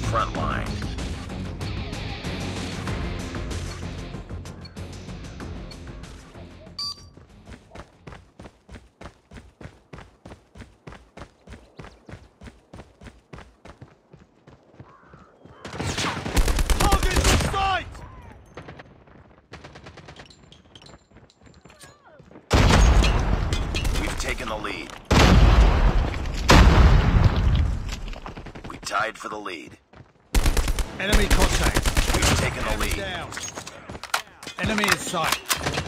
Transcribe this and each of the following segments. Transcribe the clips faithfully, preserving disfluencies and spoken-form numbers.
Frontline. Taken the lead. We tied for the lead. Enemy contact. We've taken the lead. Down. Enemy in sight.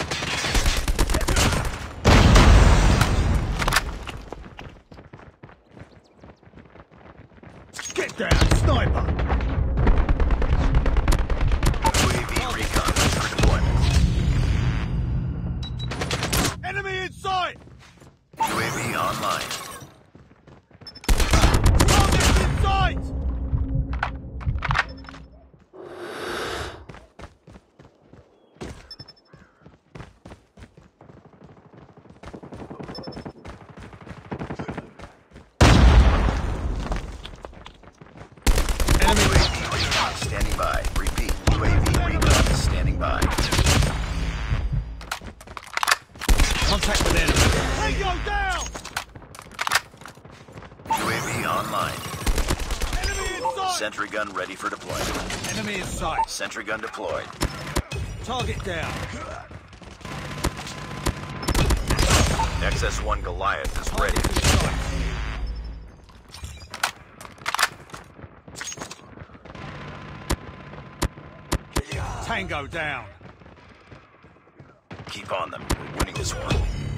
Get down, sniper. U A V recon for deployment. Enemy in sight. U A V online. Target in sight! Enemy U A V recon standing by. Repeat, U A V recon is standing by. Contact with enemy. Tango down! U A V online. Enemy in sight! Sentry gun ready for deployment. Enemy in sight. Sentry gun deployed. Target down. X S one Goliath is ready. Target in sight. Tango down. Keep on them. We're winning this one.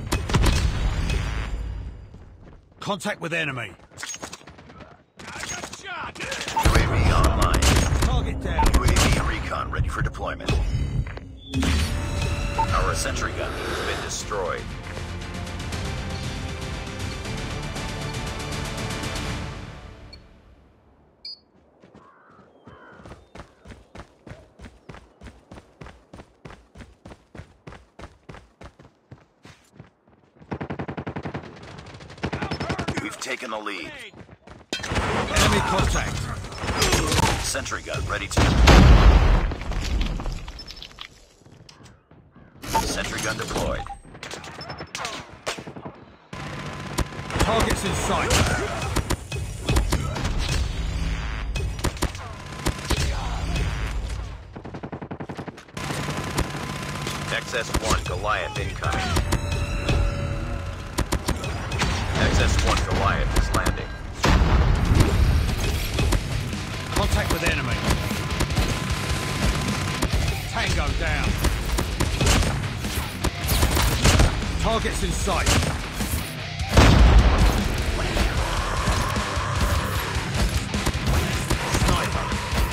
Contact with enemy. U A V online. Target down. U A V recon ready for deployment. Our sentry gun has been destroyed. We've taken the lead. Enemy contact. Sentry gun ready to. Sentry gun deployed. Targets in sight. X S one Goliath incoming. X S one Goliath is landing. Contact with enemy. Tango down. Targets in sight. Sniper.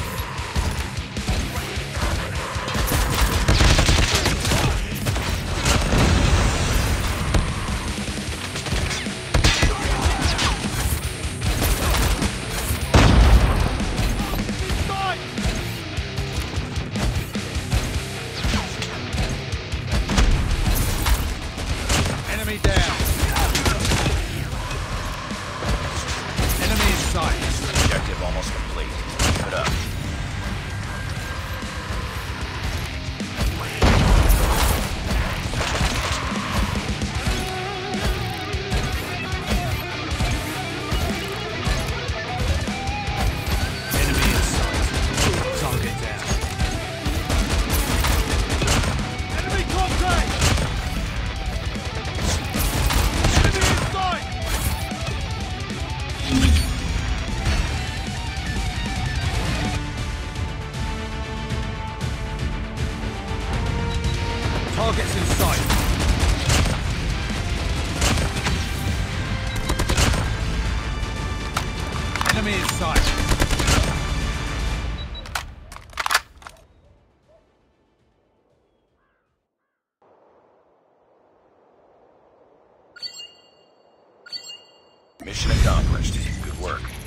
Enemy down. Enemy in sight. Objective almost complete. Keep it up. Enemy in sight. Target down. Enemy contact! Enemy in sight! Targets in sight. Enemy in sight. Mission accomplished. Good work.